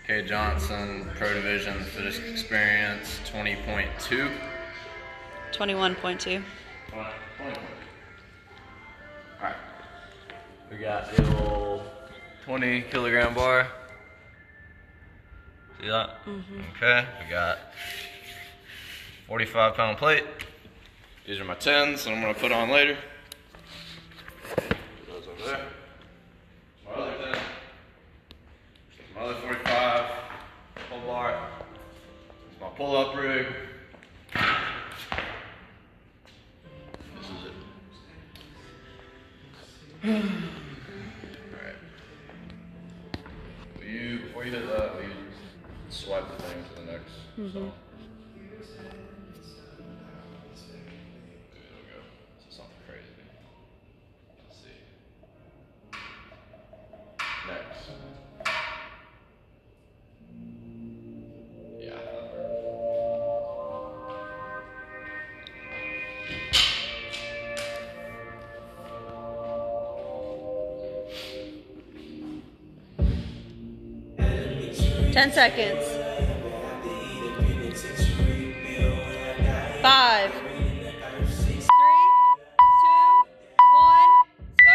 K. Johnson, Pro Division Fitness Experience 20.2. 21.2. 20. Alright. We got the old 20 kilogram bar. See that? Okay. We got 45-pound plate. These are my 10s that I'm going to put on later. Put those over there. My other 10. My other 45. Pull bar. This is my pull-up rig. This is it. Alright. Before you hit that, will you swipe the thing to the next song? There we go. This is something crazy. Let's see. Next. Yeah. 10 seconds. 5, 3, 2, 1, go.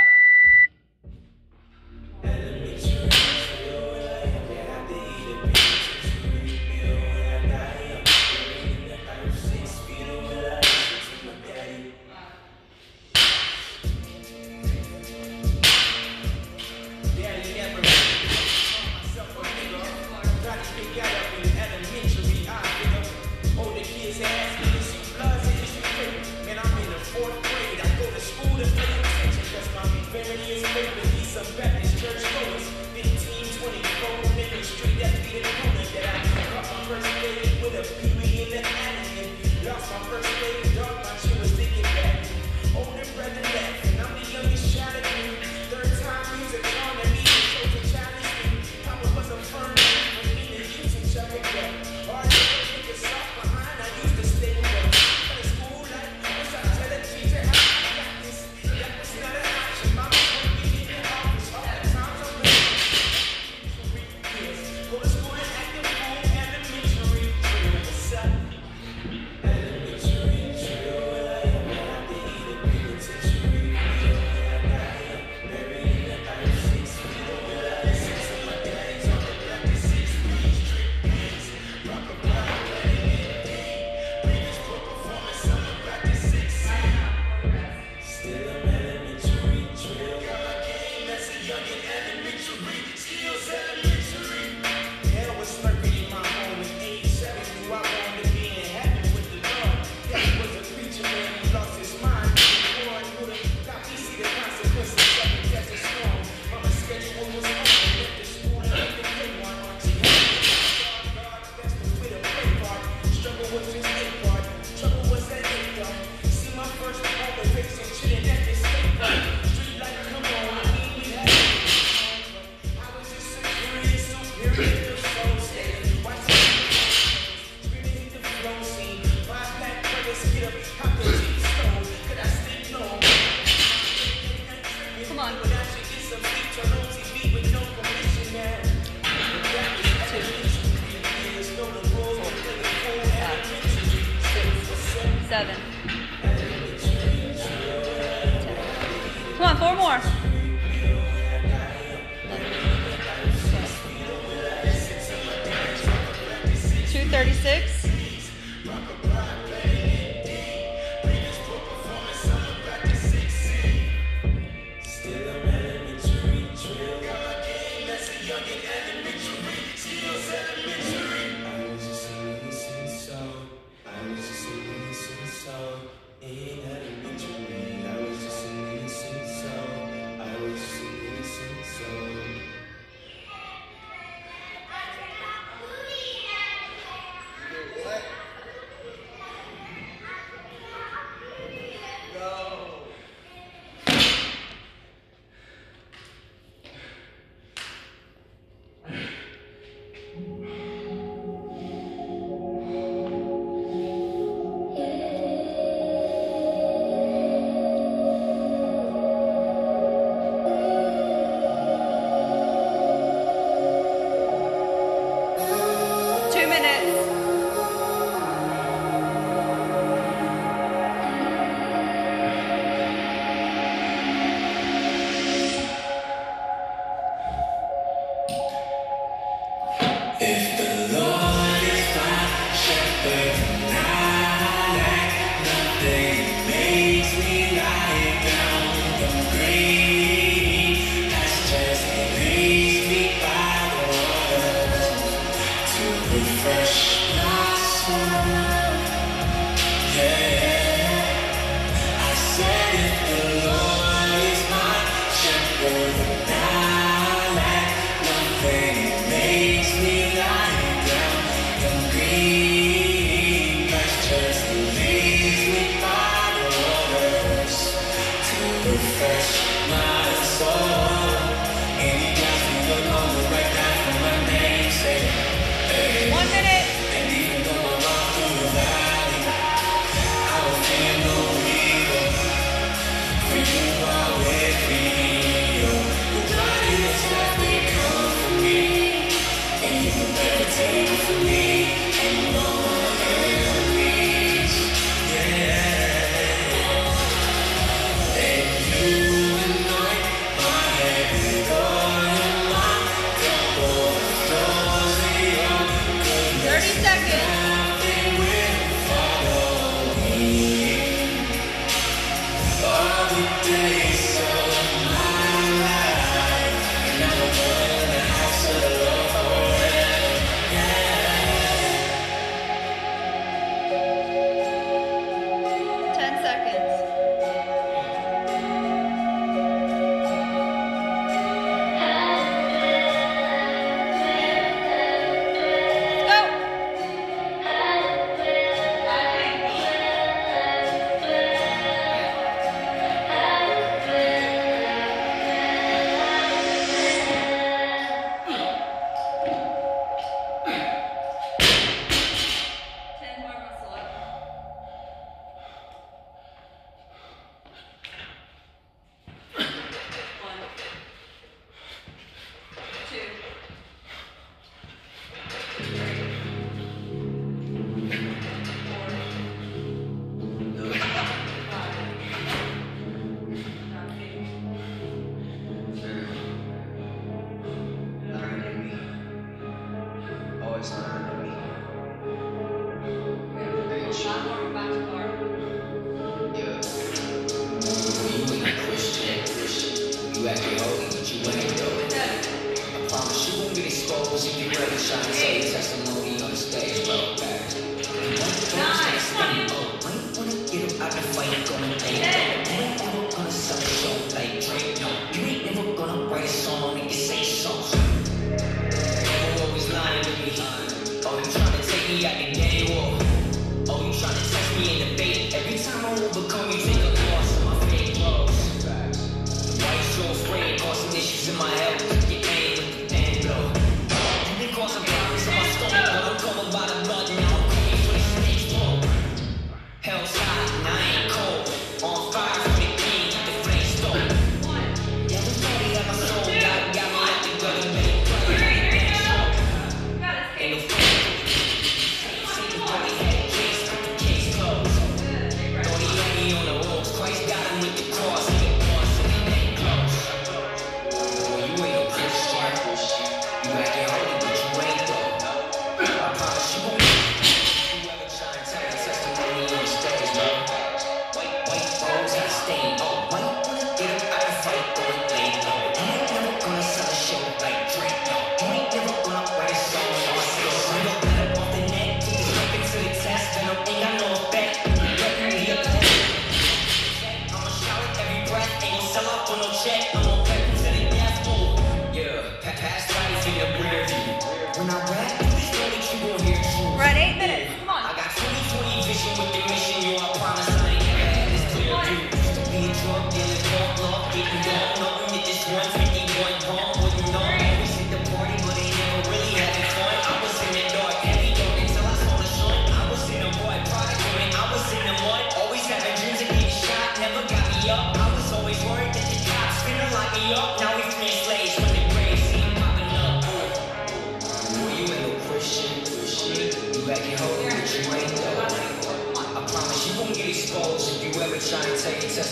Come on. 7. Come on, 4 more. 236. No. minutes. If the Lord is my shepherd, I lack nothing. Makes me lie down in green pastures. He leads me by the water to refresh my soul. Yeah, I said if the Lord is my shepherd, I lack nothing. Makes me lie down in green pastures. He leads me by the waters to refresh my soul. And he guides me along the right path for my name's sake. Hey. 1 minute. And even though I walk through the valley, I will fear no evil, for you are with me. Your body is that they comfort me. And you prepare a table for me and all my enemies. Yeah. And you anoint my head with oil, my cup overflows. Your 30 seconds. nothing will follow me all the days of my life. And I will dwell in the house of the Lord forever. Yeah. 10 seconds. Go. Always learning me. Yeah. You ain't a Christian. You acting holy, but you ain't though. I promise you won't get exposed if you really trying to say your testimony on the stage, bro. Ain't wanna get up out the fight, gonna take it. You ain't never gonna sell a show like Drake, no. You ain't never gonna write a song and you say songs. You always lying to me. Oh, you trying to take me out the game war. Oh, you trying to test me in the bait. Every time I overcome, you take a loss in my fake clothes. Why you so afraid? Causing issues in my health. Your aim with the damn blow. You been causing problems in my stomach, but I'm covered by the blood. Now I'm coming for the stage, bro.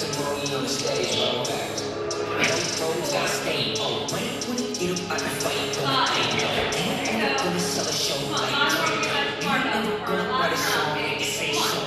testimony on the stage, bro. Pros got stain. Oh, when it get up, I can fight. I'm gonna sell a show like Drake. I'm gonna write a song and say so.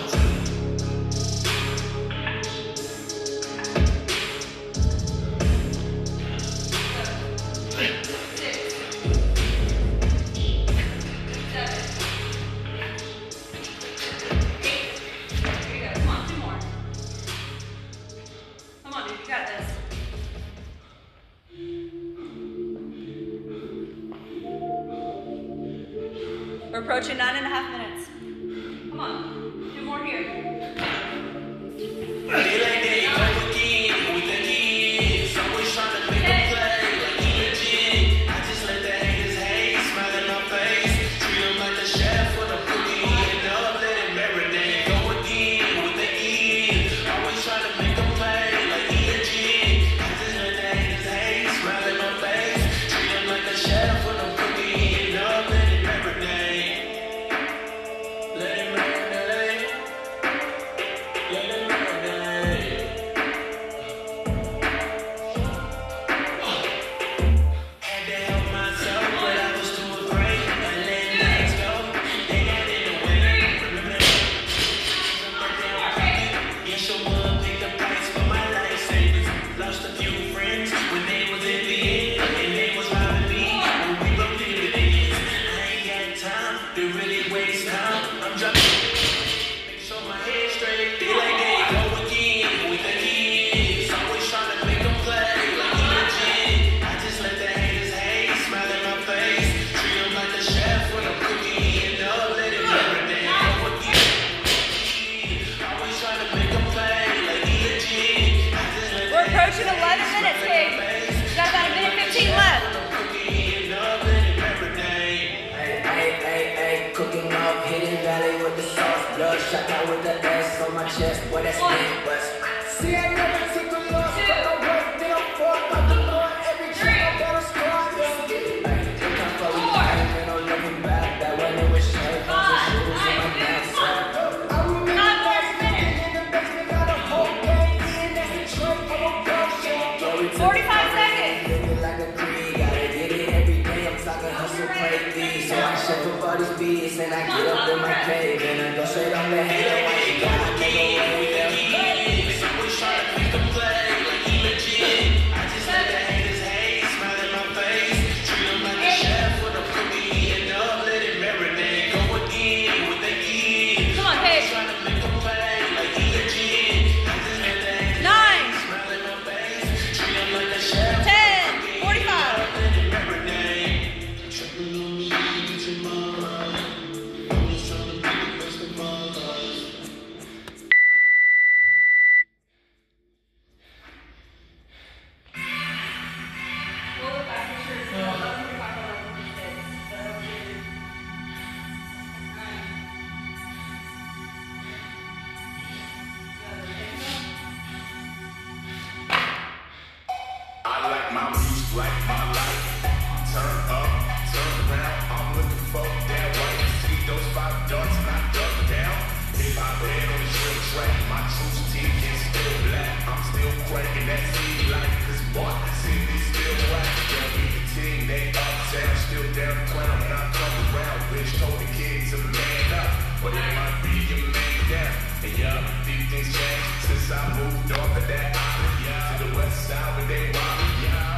We're approaching 9.5 minutes. Come on, do more here. Shot out with the S on my chest, boy, that's me, but see, I never took a loss, but I worked it up for the Lord, every time I got a squad, yeah. Like, it comes for we ain't no looking back, that when it was straight, I was shoes in my knapsack. I remember last night, in the basement, got a whole gang, in that's Detroit, I'm a dog shit. 45 seconds. Living like a creed, gotta get it every day, I'm talking hustle crazy, so I shuffle for these beats, and I get up in my cave, and I go straight on the head.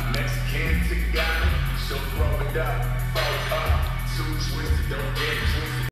Don't get twisted.